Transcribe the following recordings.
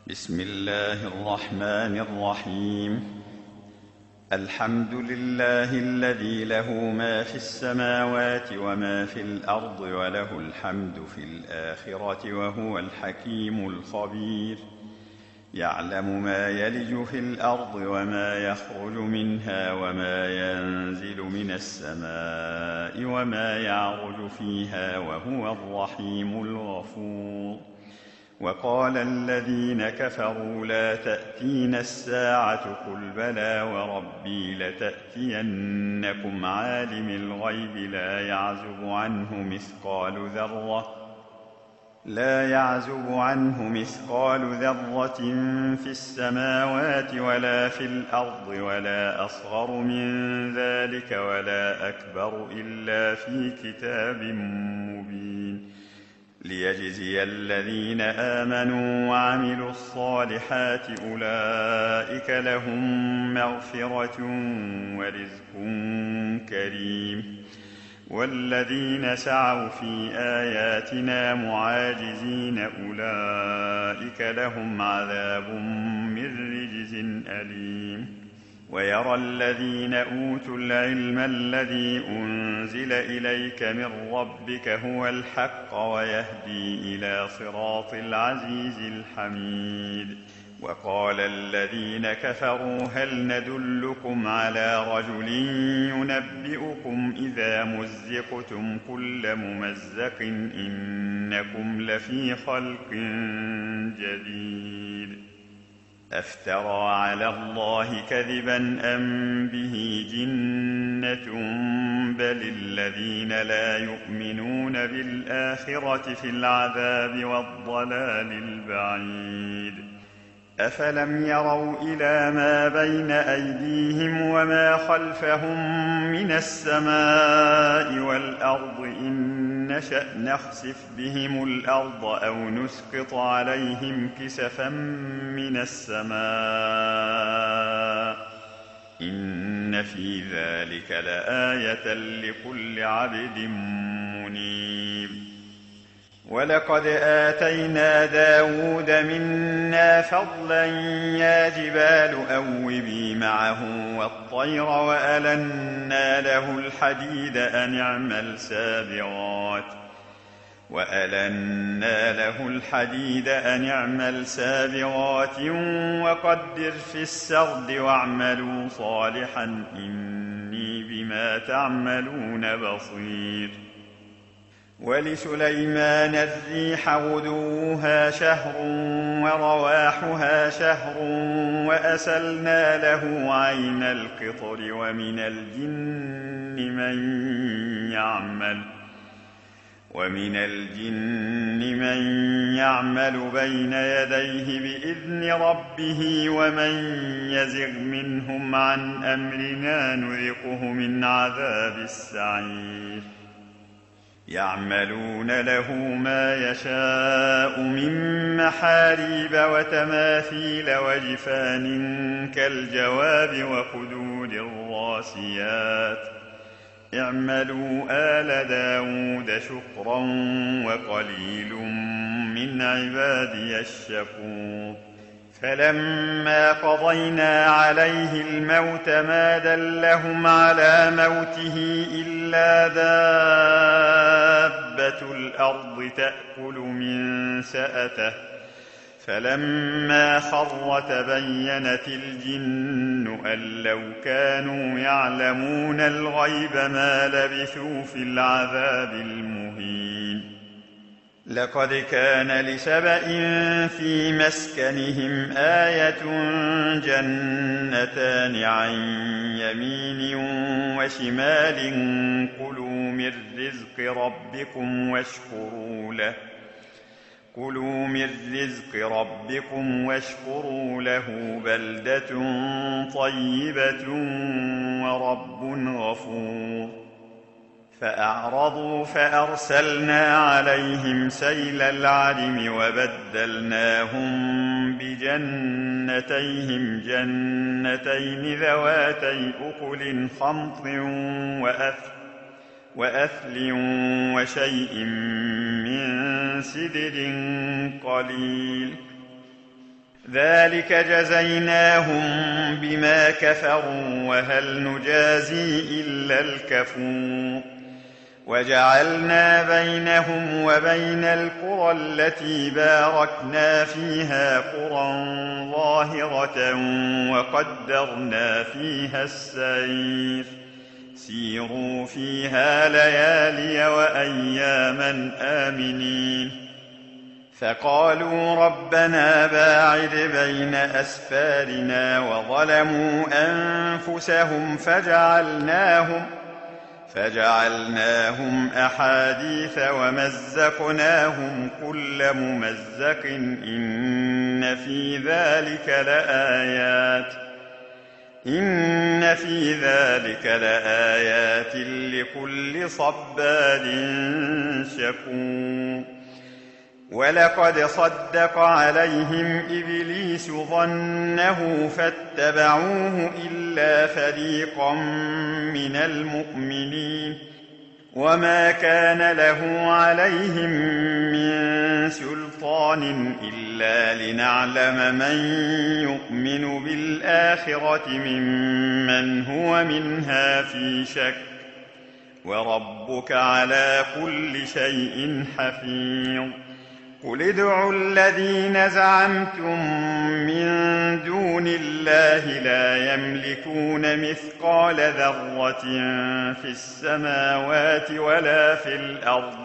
بسم الله الرحمن الرحيم. الحمد لله الذي له ما في السماوات وما في الأرض وله الحمد في الآخرة وهو الحكيم الخبير. يعلم ما يلج في الأرض وما يخرج منها وما ينزل من السماء وما يعرج فيها وهو الرحيم الغفور. وقال الذين كفروا لا تأتينا الساعة قل بلى وربي لتأتينكم عالم الغيب لا يعزب عنه مثقال ذرة في السماوات ولا في الأرض ولا أصغر من ذلك ولا أكبر إلا في كتاب مبين ليجزي الذين آمنوا وعملوا الصالحات أولئك لهم مغفرة ورزق كريم. والذين سعوا في آياتنا معاجزين أولئك لهم عذاب من رجز أليم. ويرى الذين أوتوا العلم الذي أنزل إليك من ربك هو الحق ويهدي إلى صراط العزيز الحميد. وقال الذين كفروا هل ندلكم على رجل ينبئكم إذا مزقتم كل ممزق إنكم لفي خلق جديد. أفترى على الله كذبا أم به جنة بل الذين لا يؤمنون بالآخرة في العذاب والضلال البعيد. أفلم يروا إلى ما بين أيديهم وما خلفهم من السماء والأرض إن نشأ نخسف بهم الأرض أو نسقط عليهم كسفا من السماء إن في ذلك لآية لكل عبد منيب. ولقد آتينا داود منا فضلا يا جبال أوبي معه والطير وألنا له الحديد أن اعمل سابغات وقدر في السرد واعملوا صالحا إني بما تعملون بصير. ولسليمان الريح غدوها شهر ورواحها شهر وأسلنا له عين القطر ومن الجن من يعمل بين يديه بإذن ربه ومن يزغ منهم عن أمرنا نذقه من عذاب السعير. يعملون له ما يشاء من محاريب وتماثيل وجفان كالجواب وقدور الراسيات. اعملوا آل داود شكرا وقليل من عبادي الشكور. فلما قضينا عليه الموت ما دلهم على موته إلا دابة الأرض تأكل من سأته فلما خر تبينت الجن أن لو كانوا يعلمون الغيب ما لبثوا في العذاب المهين. لقد كان لسبإ في مسكنهم آية جنتان عن يمين وشمال كلوا من رزق ربكم واشكروا له بلدة طيبة ورب غفور. فأعرضوا فأرسلنا عليهم سيل العرم وبدلناهم بجنتيهم جنتين ذواتي أكل خمط وأثل وشيء من سدر قليل ذلك جزيناهم بما كفروا وهل نجازي إلا الكفور وجعلنا بينهم وبين القرى التي باركنا فيها قرى ظاهرة وقدرنا فيها السير سيروا فيها ليالي وأياما آمنين فقالوا ربنا باعد بين أسفارنا وظلموا أنفسهم فجعلناهم أحاديث ومزقناهم كل ممزق إن في ذلك لآيات لكل صبار شكور ولقد صدق عليهم إبليس ظنه فاتبعوه إلا فريقا من المؤمنين وما كان له عليهم من سلطان إلا لنعلم من يؤمن بالآخرة ممن هو منها في شك وربك على كل شيء حفيظ قل ادعوا الذين زعمتم من دون الله لا يملكون مثقال ذرة في السماوات ولا في الأرض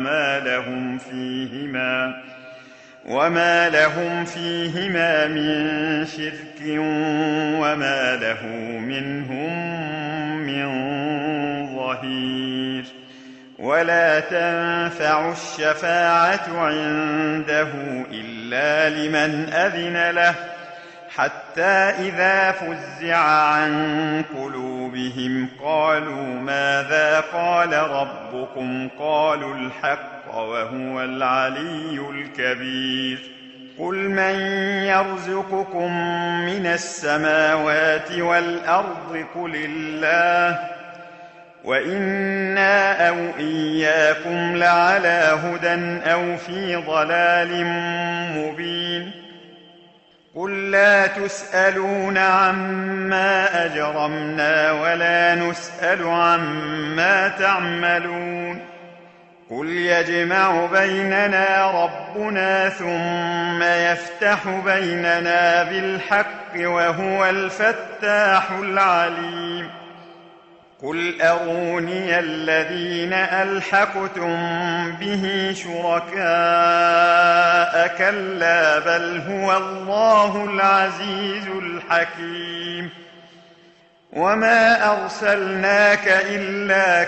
وما لهم فيهما من شرك وما له منهم من ظهير ولا تنفع الشفاعة عنده إلا لمن أذن له حتى إذا فزع عن قلوبهم قالوا ماذا قال ربكم قالوا الحق وهو العلي الكبير قل من يرزقكم من السماوات والأرض قل الله وإنا أو إياكم لعلى هدى أو في ضلال مبين قل لا تسألون عما أجرمنا ولا نسأل عما تعملون قل يجمع بيننا ربنا ثم يفتح بيننا بالحق وهو الفتاح العليم قل أروني الذين ألحقتم به شركاء كلا بل هو الله العزيز الحكيم وما أرسلناك إلا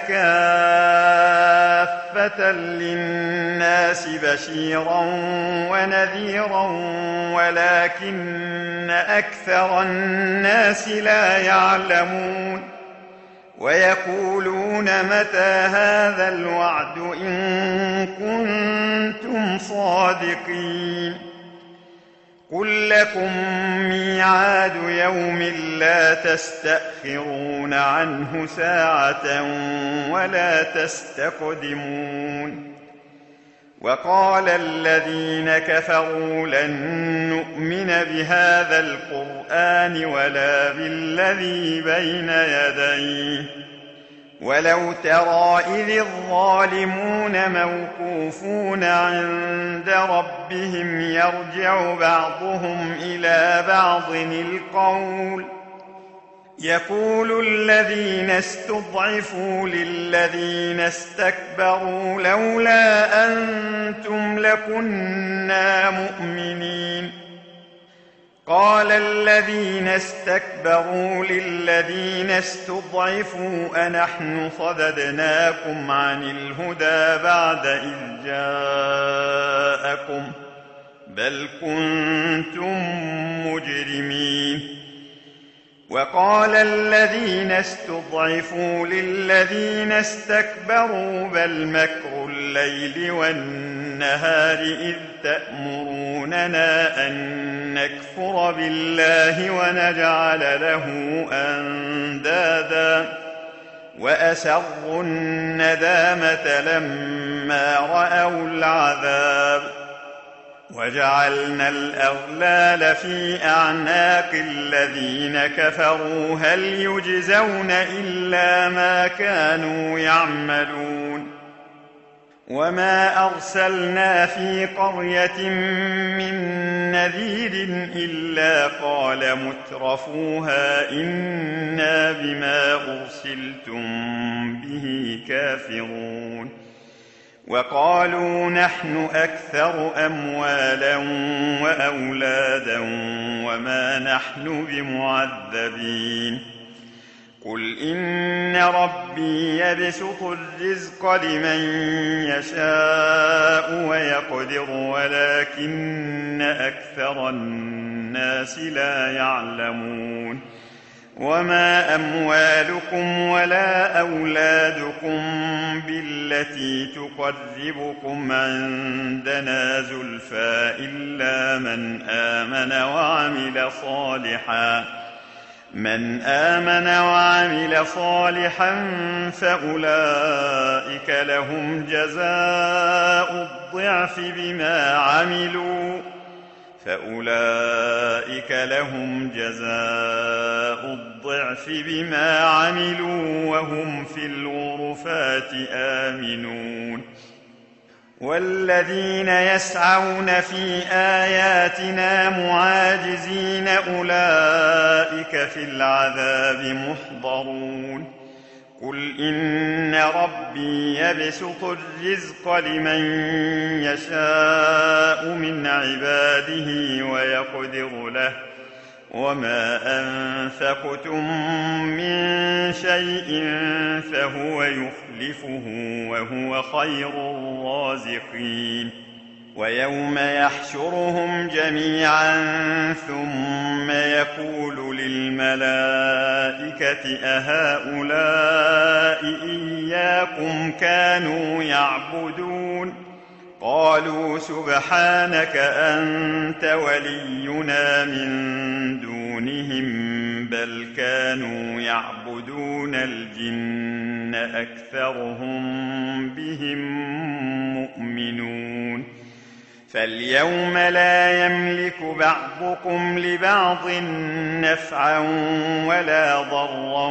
كافة للناس بشيرا ونذيرا ولكن أكثر الناس لا يعلمون ويقولون متى هذا الوعد إن كنتم صادقين قل لكم ميعاد يوم لا تستأخرون عنه ساعة ولا تستقدمون وقال الذين كفروا لن نؤمن بهذا القرآن ولا بالذي بين يديه ولو ترى إذ الظالمون موقوفون عند ربهم يرجع بعضهم إلى بعض القول يقول الذين استضعفوا للذين استكبروا لولا أنتم لكنا مؤمنين قال الذين استكبروا للذين استضعفوا أنحن صددناكم عن الهدى بعد إذ جاءكم بل كنتم مجرمين وقال الذين استضعفوا للذين استكبروا بل مكر الليل والنهار إذ تأمروننا أن نكفر بالله ونجعل له أندادا وأسروا الندامة لما رأوا العذاب وجعلنا الأغلال في أعناق الذين كفروا هل يجزون إلا ما كانوا يعملون وما أرسلنا في قرية من نذير إلا قال مترفوها إنا بما أرسلتم به كافرون وقالوا نحن أكثر أموالا وأولادا وما نحن بمعذبين قل إن ربي يبسط الرزق لمن يشاء ويقدر ولكن أكثر الناس لا يعلمون وما أموالكم ولا أولادكم بالتي تقربكم عندنا زلفى إلا من آمن وعمل صالحا فأولئك لهم جزاء الضعف بما عملوا وهم في الغرفات آمنون والذين يسعون في آياتنا معاجزين أولئك في العذاب محضرون قل إن ربي يبسط الرزق لمن يشاء من عباده ويقدر له وما أنفقتم من شيء فهو يخلفه وهو خير الرازقين ويوم يحشرهم جميعا ثم يقول للملائكة أهؤلاء إياكم كانوا يعبدون قالوا سبحانك أنت ولينا من دونهم بل كانوا يعبدون الجن أكثرهم بهم مؤمنون فاليوم لا يملك بعضكم لبعض نفعا ولا ضرا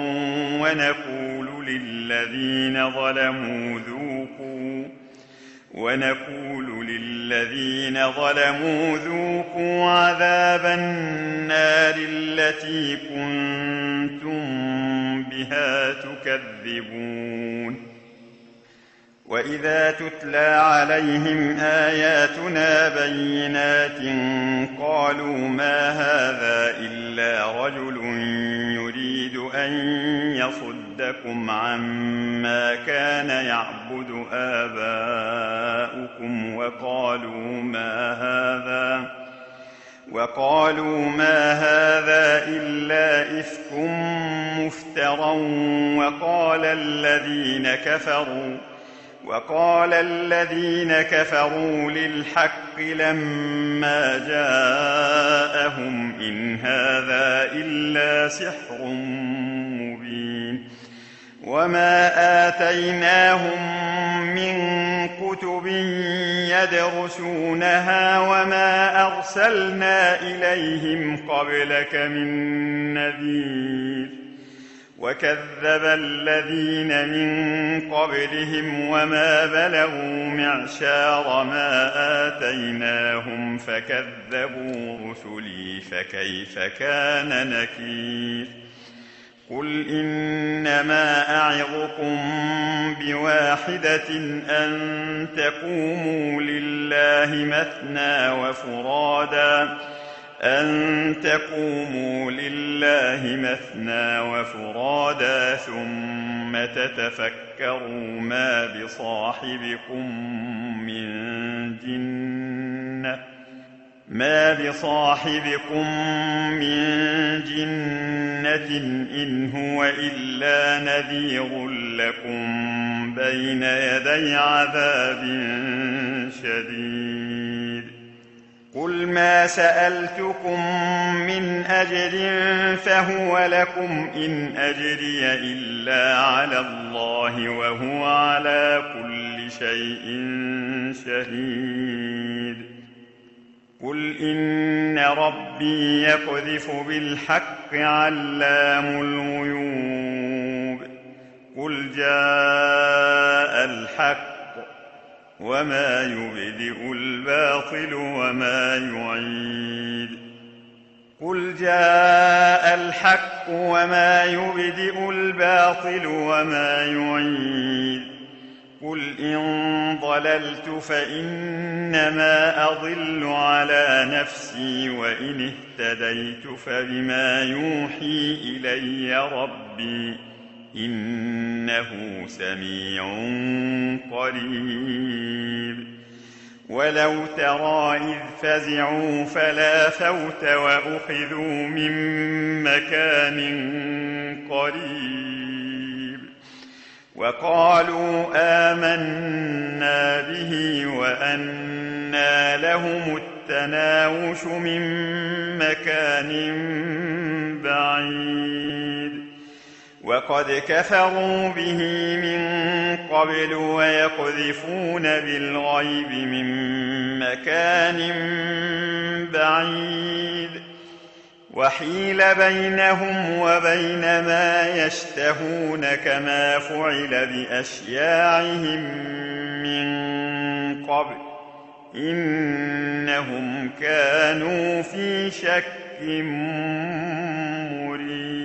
ونقول للذين ظلموا ذوقوا عذاب النار التي كنتم بها تكذبون وإذا تتلى عليهم آياتنا بينات قالوا ما هذا إلا رجل يريد أن يصدكم عما كان يعبد آباؤكم وقالوا ما هذا إلا إفك مفترى وقال الذين كفروا للحق لما جاءهم إن هذا إلا سحر مبين وما آتيناهم من كتب يدرسونها وما أرسلنا إليهم قبلك من نذير وكذب الذين من قبلهم وما بلغوا معشار ما آتيناهم فكذبوا رسلي فكيف كان نكير قل إنما أعظكم بواحدة أن تقوموا لله مثنى وفرادا ثم تتفكروا ما بصاحبكم من جنة إن هو إلا نذير لكم بين يدي عذاب شديد قل ما سألتكم من أجر فهو لكم إن أجري إلا على الله وهو على كل شيء شهيد قل إن ربي يقذف بالحق علام الغيوب قل جاء الحق وما يبدئ الباطل وما يعيد قل جاء الحق وما يبدئ الباطل وما يعيد قل إن ضللت فإنما أضل على نفسي وإن اهتديت فبما يوحي إلي ربي إنه سميع قريب ولو ترى إذ فزعوا فلا فوت وأخذوا من مكان قريب وقالوا آمنا به وأنى لهم التناوش من مكان بعيد وقد كفروا به من قبل ويقذفون بالغيب من مكان بعيد وحيل بينهم وبين ما يشتهون كما فعل بأشياعهم من قبل إنهم كانوا في شك مريب